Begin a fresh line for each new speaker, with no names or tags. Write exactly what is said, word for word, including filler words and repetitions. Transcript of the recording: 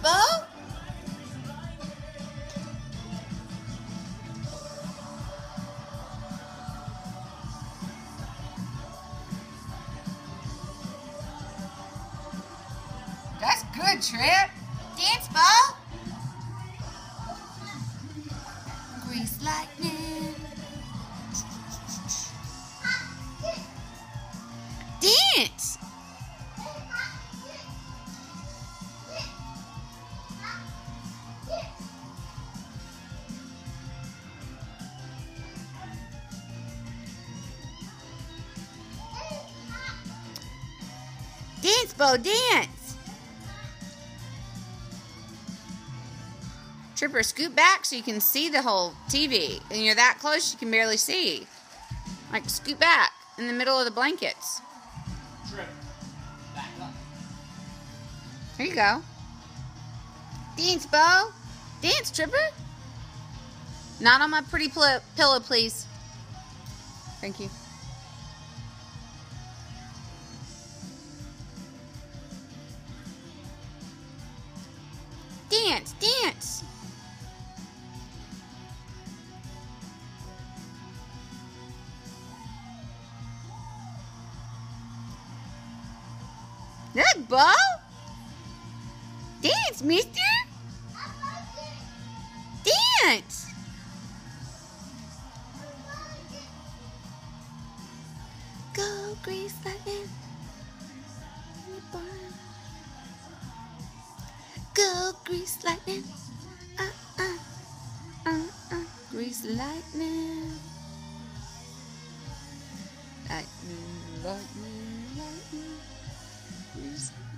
Bo. That's good, Trip. Dance, Bo. Grease lightning. Dance. Dance, Bo, dance. Tripper, scoot back so you can see the whole T V. And you're that close you can barely see. Like, scoot back in the middle of the blankets.
Trip. Back up.
There you go. Dance, Bo. Dance, Tripper. Not on my pretty pillow, please. Thank you. Dance, dance. Look, Bo. Dance, mister. Dance. Go, grease lightning. Go, grease lightning. Uh, uh, uh, uh, grease lightning. Lightning, lightning, lightning. Grease.